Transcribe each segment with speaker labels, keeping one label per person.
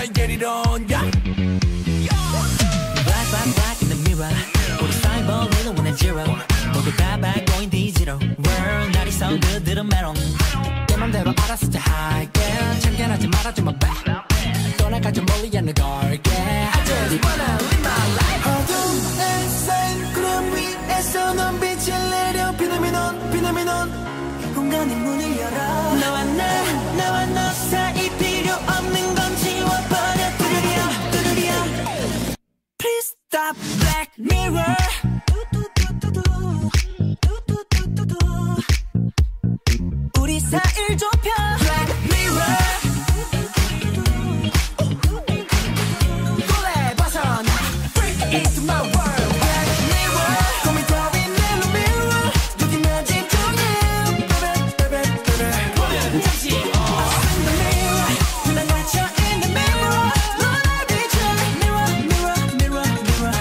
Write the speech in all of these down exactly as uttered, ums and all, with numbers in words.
Speaker 1: get it on, yeah.
Speaker 2: Black, black, black in the mirror. 우리 사이버 little one and zero. 모두 다 back going D zero. World 날이 so good, little metal. 내 맘대로 알아서 잘 할게. 참견하지 말아줘 my back. 떠나가지 멀리 않는 걸게. I just wanna live my life.
Speaker 1: 어둠의 산 구름 위에서 넌 빛을 내려 비나미 넌 비나미 넌
Speaker 2: 공간의 문을 열어. 너와 나 나와 너 사이 필요 없는 건 지워버려. 뚜루리야 뚜루리야. Please stop Black Mirror. 우리 사이를 좁혀. Black Mirror. 골에 벗어나. Freak into my world. Black Mirror. 고민 따윈 내 mirror. 여기만 집중해. Baby baby baby. 보면 잠시 In the mirror. 그날 갇혀 in the mirror. 너를 비춰. Mirror mirror mirror mirror.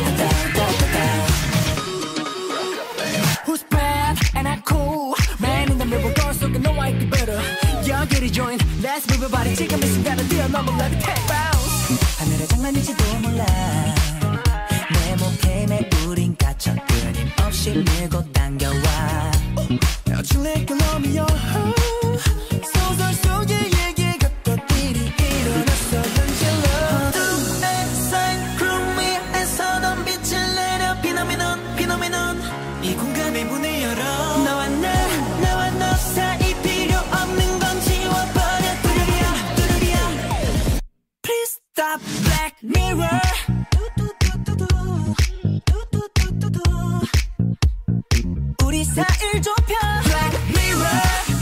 Speaker 2: Who's bad and I'm cool. Man in the mirror. 거울 속에 너와 있기 better. 여기를 join. Let's move your body. 지금 이 순간을 뛰어넘어 levitate bounce. 하늘의 장난일지도 몰라. 내 목표에 우린 갇혀 끊임없이 밀고 당겨와.
Speaker 1: You let go of me, oh. 소설 속의 얘기 같던 일이 일어났어 현실로. 어둠의 산 구름 위에서 넌 빛을 내려 비나미 넌 비나미 넌 이 공간의 문을 열어.
Speaker 2: 너와 나 나와 너 사이 필요 없는 건 지워버려. 뚜루리야 뚜루리야. Please stop Black Mirror. 우리 사이를 좁혀. Black Mirror.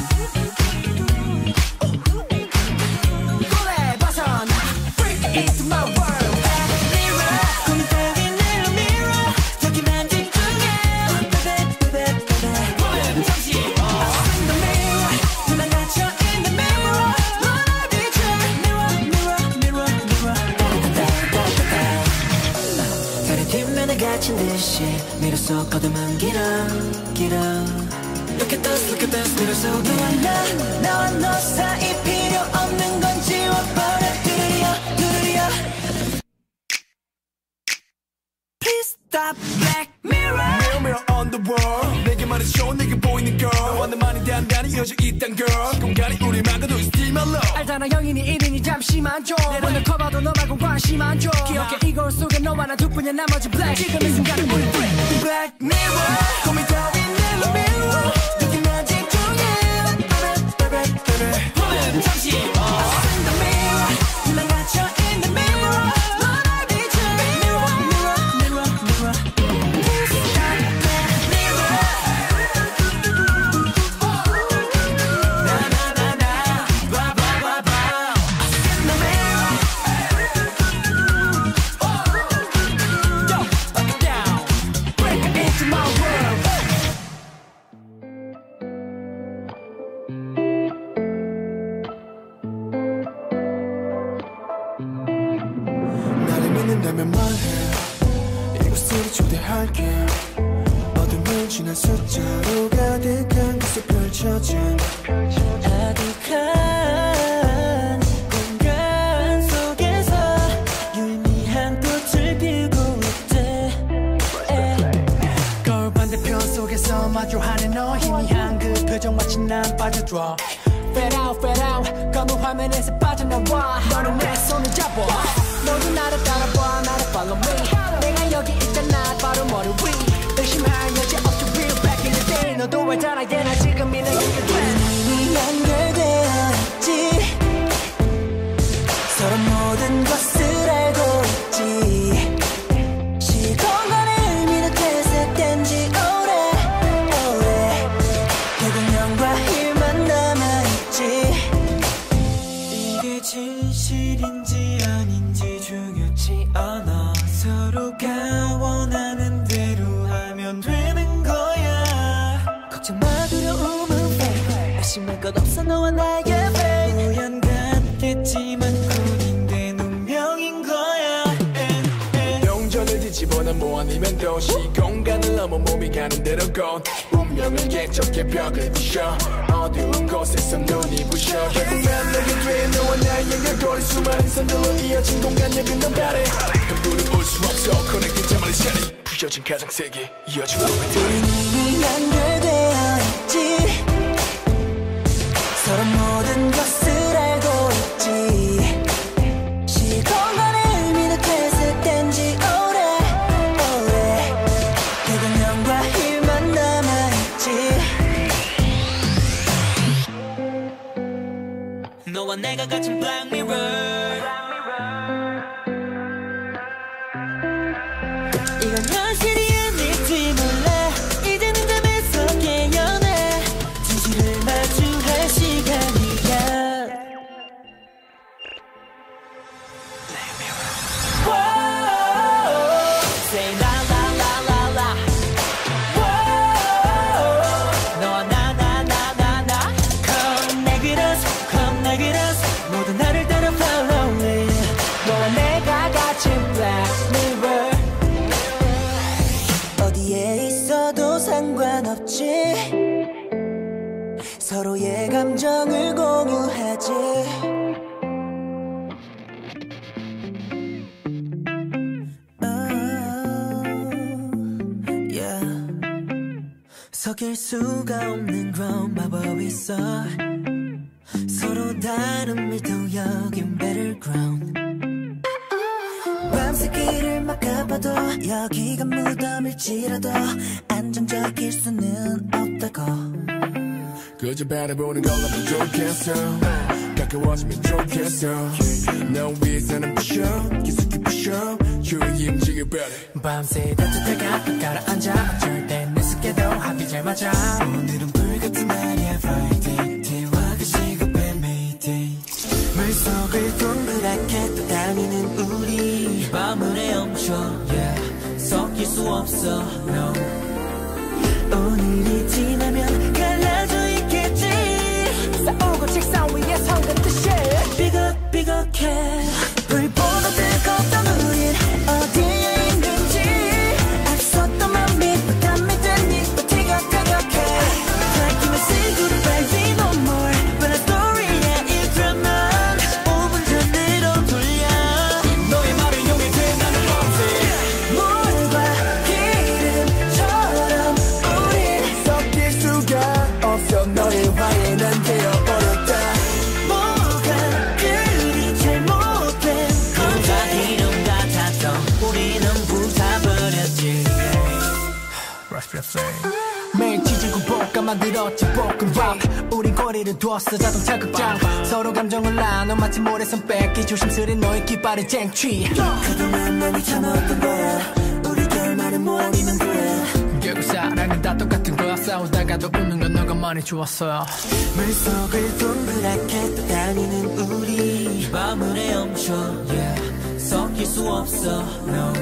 Speaker 2: 골에 벗어나. Freak into my world. Black Mirror. 고민 따윈 내 mirror. 여기만 집중해. Baby baby baby. 보면 잠시 In the mirror. 그날 갇혀 in the mirror. 너를 비춰. Mirror mirror mirror mirror. 다른 뒷면에 갇힌 듯이 미로 속 어둠은 길어 길어.
Speaker 1: Look at us, look at us, 미로 속
Speaker 2: 너와 나 나와 너 사이 필요 없는 건 지워버려. 뚜루리야 뚜루리야. Please stop Black Mirror.
Speaker 1: Mirror mirror on the wall 내게 말해줘 내게 보이는 girl 너와 나만이 대한다는 이어져 있단 girl 공간이 우리 막아도 it's still my love.
Speaker 2: 알잖아 영인이 일인이 잠시만 줘. 오늘 커봐도 너 말고 관심 안 줘. 기억해 이 거울 속에 너와 나 둘뿐이야 나머지 black. 지금 이 순간은 우리 free.
Speaker 1: Black mirror 고민 따윈 내 mirror 여기만 집중해. Baby baby baby.
Speaker 2: 보면 잠시 In the mirror. 난 갇혀 in the mirror. 너를 비춰. Mirror mirror mirror mirror. Please stop Black Mirror. 나나나나 봐봐봐봐. In the mirror. Yo, up and down. Break into my world.
Speaker 1: 나를 믿는다면 말해 이곳으로 초대할게. 어둠을 지난 숫자로 가득한 곳에 펼쳐진
Speaker 2: 아득한 공간 속에서 유일미한 꽃을 피우고 있대.
Speaker 1: 거울 반대편 속에서 마주하는 너 희미한 그 표정 마치 난 빠져들어.
Speaker 2: Fade out, fade out. 검은 화면에서 빠져나와. 너는 내 손을 잡아. 모두 나를 따라봐. 나를 follow me. 내가 여기 있잖아. 바로 머리 위. 의심할 여지 없죠. Real back in the day. 너도 알잖아. 예나 지금이 내 연결돼. 이미 연결되어 있지. 서로 모든 것을 알고 있지. 시공간을 미륵해서 땐지 오래 오래. 배경명과 일만 남아있지.
Speaker 1: 이게 진실인지 아닌지 중요치 않아. 서로가 원하는 대로 하면 되는 거야.
Speaker 2: 걱정 마 두려움은 fake. 의심할 것 없어 너와 나의 fate.
Speaker 1: 우연 같겠지만 꿈인데 운명인 거야. 용전을 뒤집어나 뭐 아니면 도시 공간을 넘어 몸이 가는 대로 곧 운명을 개척해 벽을 부셔. 어두운 곳에서 눈이 부셔 결국 난 내게 돼 너와 나의 연결고리 수많은 선들로 이어진 공간역은 넌 바래 함부로 올 수 없어 커넥팅 자만의 샤니 부셔진 가장 세게 이어지고
Speaker 2: 우린 이미 연결되어 있지 서로 모든 것을 알고 있지 시공간의 의미는 퇴색된지 오래 오래 대공연과 힘만 남아있지 너와 내가 같은 Black Mirror 이건 현실이 아닐지 몰라 이제는 잠에서 깨어나 진실을 마주할 시간이야 Say la la la la la 너와 나 나 나 나 나 Connect us, connect us 모두 나를 따라 follow me 너와 내가 같이 Black Mirror 어디에 있어도 상관없지 서로의 감정을 공유하지 oh, yeah. 섞일 수가 없는 그런 마법이 있어 서로 다른 밀도 여긴 battleground 밤새 길을 막아봐도 여기가 무덤일지라도 안정적일 수는 없다고
Speaker 1: 그저 바라보는 걸로 부족했어 가까워지면 좋겠어 너 위해서는 부셔 계속해 부셔 주의 임직을 바래
Speaker 2: 밤새 따뜻하게 가라앉아 어쩔 땐 느슨게도 합이 잘 맞아 오늘은 불같은 날이야 Friday 대화가 시급해 Mayday 물속을 동그랗게 떠다니는 우리 밤을 헤엄쳐 yeah. 섞일 수 없어 no 오늘이 지나면 갈라져 있겠지 싸우고 책상 위에 성같듯이 삐걱삐걱해 불보다 뜨겁던 우린 어디에 있는지 앞섰던 맘이 부담이 되니 또 티격태격해 밝히면 say goodbye we no more But a story야 이 드라마 오 분 전으로 돌려 너의 말을 용해돼 나는 밤새 물과 기름처럼 우린
Speaker 1: 섞일 수가 없어 너의 화해 난 되어버렸다
Speaker 2: 뭐가 그리 잘못된
Speaker 3: 누가 기름 같았던 우리는 부숴버렸지
Speaker 2: 매일 지지고 볶아 만들었지 볶음밥 우린 거리를 두었어 자동차 극장 서로 감정을 나눠 마치 모래성 뺏기 조심스레 너의 깃발을 쟁취 그동안 많이 참았던 거야 우리 결말은 모르는 거야 결국 사랑은 다 똑같은 거야 싸우다가도 웃는 건 너가 많이 좋았어 물속을 동그랗게 떠다니는 우리
Speaker 3: 밤을 헤엄쳐 yeah. 섞일 수 없어 no.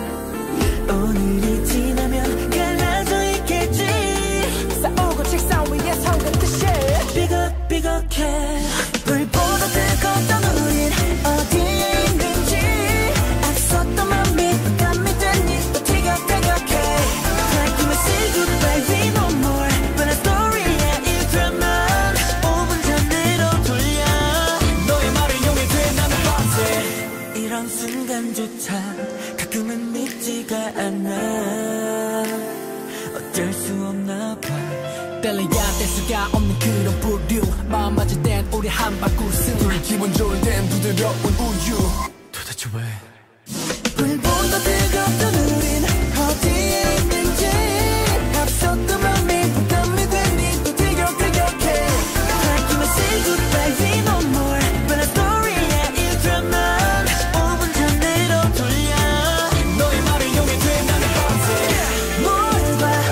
Speaker 2: 오늘이 지나면 갈라져 있겠지 싸우고 책상 위에 성같듯이 삐걱삐걱해 불보다 뜨겁던 우린 어디에 있는지 앞섰던 맘이 부담이 되니 또 티격태격해 밝히면 say goodbye we no more But a story야 이 드라마 오 분 전으로 돌려
Speaker 3: 너의 말을 용해돼 나는 밤새
Speaker 2: 이런 순간조차 가끔은 믿지가 않아 어쩔 수 없나 봐 뗄래야 뗄 수가 없는 그런 부류 마음 맞을 땐 우리 한 바구스
Speaker 1: 우리 기분 좋을 땐 부드러운 우유
Speaker 2: 도대체 왜 불보다 뜨겁던 우린 어디에 있는지 앞섰던 맘이 부담이 되니 또 티격태격해 밝히면 say goodbye we no more But a story야 이 드라마 오 분 전으로 돌려
Speaker 3: 너의 말을 용해돼 나는 밤새
Speaker 2: 물과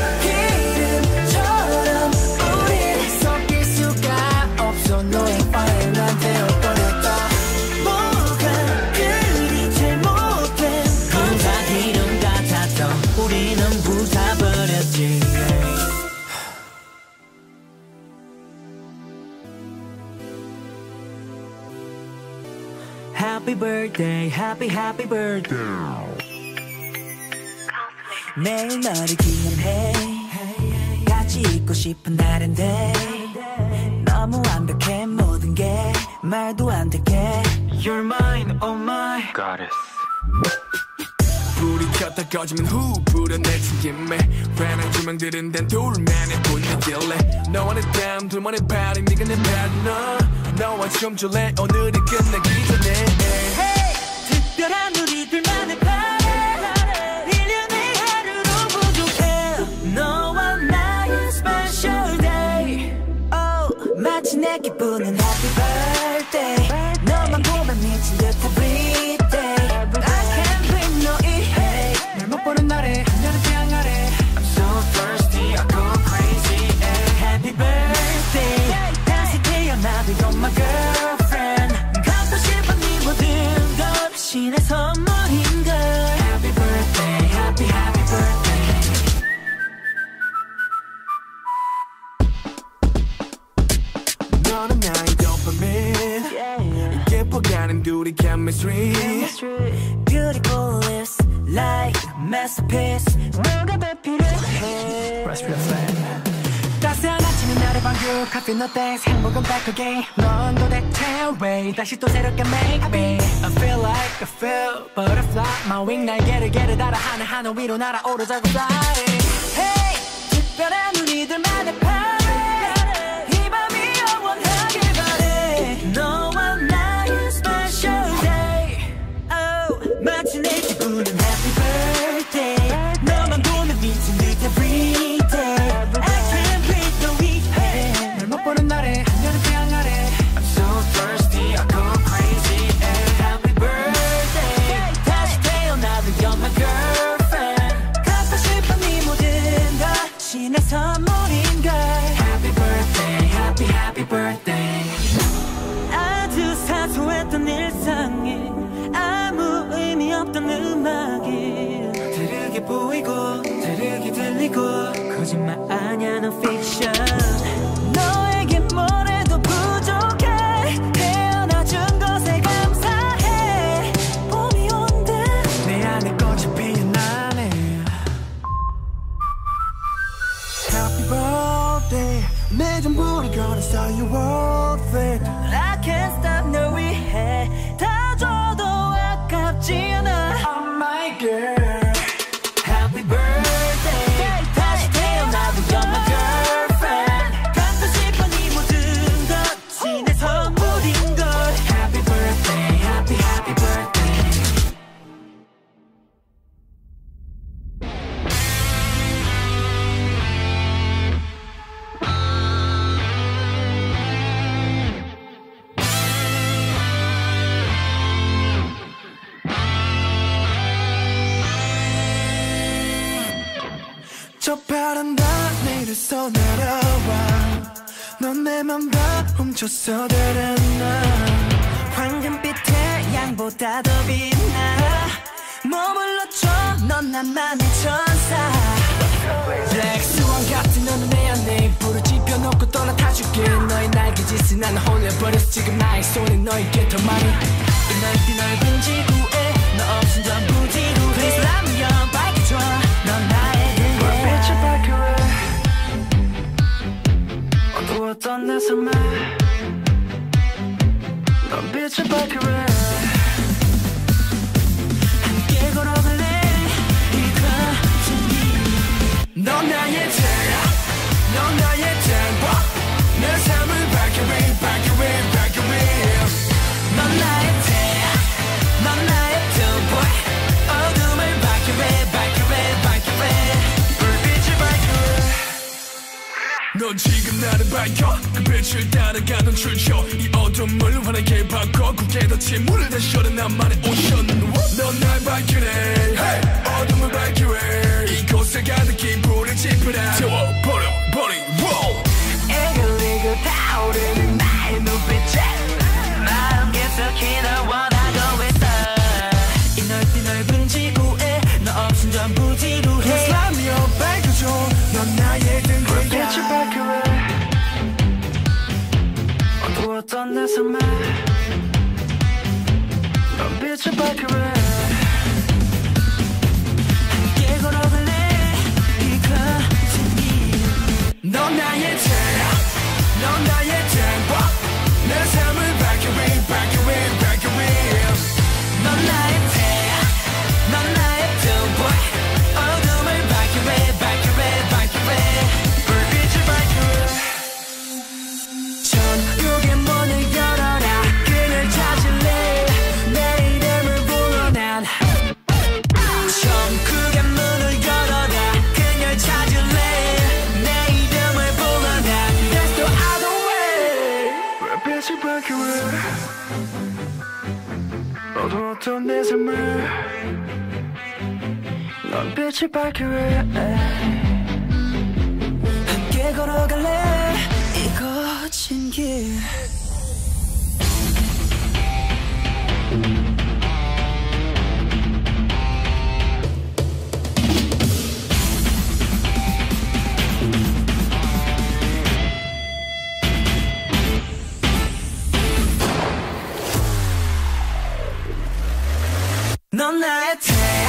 Speaker 2: 기름처럼 우린 섞일 수가 없어 너의 화에 난 되어버렸다 뭐가 그리 잘못된
Speaker 3: 누가 기름 같았던 우리는 부숴버렸지
Speaker 2: Happy birthday, happy happy birthday 매일 너를 기념해 같이 있고 싶은 날인데 너무 완벽해 모든 게 말도 안 되게
Speaker 3: You're mine, oh my goddess.
Speaker 4: 불이 켰다 꺼지면 후 불어내친 김에 환한 조명들은 단 둘만의 분위기래 너와의 땀 둘만의 파리 네가 내 파트너 너와 춤출래 오늘이 끝나기 전에
Speaker 2: Hey 특별한 우리 둘만의 파리 일 년의 하루로 부족해 너와 나의 special day Oh 마치 내 기분은 happy birthday 너만 보면 미친 듯 every day I can't breathe no 이해 널 못 보는 날에 하늘은 태양 아래
Speaker 3: I'm so thirsty, I go crazy.
Speaker 2: Happy birthday 다시 태어나도 you're my girlfriend 갖고 싶은 네 모든 것 신의 선물인걸
Speaker 3: Happy birthday, happy happy birthday.
Speaker 4: 너는 나의 도파민 예뻐가는 둘이 chemistry
Speaker 2: Beautiful lips like masterpiece 뭐가 더 필요해 따스한 아침이 나를 반겨 Coffee no thanks 행복은 back again 넌 도대체 왜 다시 또 새롭게 make me I feel like I feel butterfly My wing 날개를 개를 달아 하늘하늘 위로 날아오르자고 fly Hey 특별한 우리들만의 party 이 밤이 영원하길 바래 너와 나의 special day Oh 마치 내 기분은 happy birthday 너만 보면 미친 듯 every day I can't breathe no weekend 널 못 보는 날에 하늘은 태양 아래
Speaker 3: I'm so thirsty, I go crazy.
Speaker 2: Happy birthday 다시 태어나도 you're my girlfriend 갖고 싶은 네 모든 것 신의 선물인걸
Speaker 3: Happy birthday, happy happy birthday.
Speaker 2: 아주 사소했던 일상에 아무 의미 없던 음악이
Speaker 3: 다르게 보이고 다르게 들리고
Speaker 2: 거짓말 아냐 no fiction 너에게 뭘 해도 부족해 태어나준 것에 감사해 봄이 온다
Speaker 4: 내 안에 꽃이 피어나네 Happy birthday 내 전부를 걸었어 you worth it
Speaker 2: I can't stop 널 위해 다 줘도 아깝지 않아
Speaker 4: Oh my girl
Speaker 2: Happy birthday 다시 태어나도 you're my girlfriend 갖고 싶은 이 모든 것 신의 선물인걸
Speaker 3: Happy birthday, happy happy birthday.
Speaker 4: 저 파란 하늘에서 날아와 넌 내 맘 다 훔쳤어 달아나
Speaker 2: 황금빛의 양보다 더 빛나 머물러줘 넌 나만의 천사
Speaker 4: Black Swan 같은 너는 내 안에 불을 지펴놓고 떠나타줄게 너의 날개짓은 나는 홀려버렸어 지금 나의 손이 너에게 더 많이
Speaker 2: 이 넓디 넓은 지구에 너 없인 전부 지루해 Please let me on 밝혀줘 넌 나의
Speaker 4: 빛을 밝혀해
Speaker 2: 어두웠던 내 삶에
Speaker 4: 넌 빛을 밝혀해
Speaker 2: 함께 걸어갈래
Speaker 4: 넌 나의 태양 넌 나의 tempo 내 삶을 밝혀해 밝혀해 밝혀해
Speaker 2: 넌 나의 태양 넌 나의 등불 어둠을 밝혀해 밝혀해 밝혀해
Speaker 4: 불빛을 밝혀해 넌 지금 나를 밝혀 그 빛을 따라가는 출처 이 어둠을 환하게 바꿔 굳게 닫힌 문을 다시 열어 나만의 오션 넌 날 밝히네 hey! 어둠을 밝혀해 이곳에 가득히 불을 지펴라 태워버려 버리
Speaker 2: 애글이글 타오르는 나의 눈빛에 마음 깊숙이 널 원하고 있어 이 넓디 넓은 지구에 너 없인 전부 지루해
Speaker 4: 슬라미어 밝혀줘 넌 나의 등불이야 빛을 밝혀해 어두웠던 내 삶에 넌 빛을 밝혀해
Speaker 2: 함께 걸어갈래 이 거친 길
Speaker 4: 넌 나의 태양 넌 나의 tempo
Speaker 1: 오늘부터 내 삶을 넌 빛을 밝게 해 함께 걸어갈래 이 거친 길 넌 나의 태양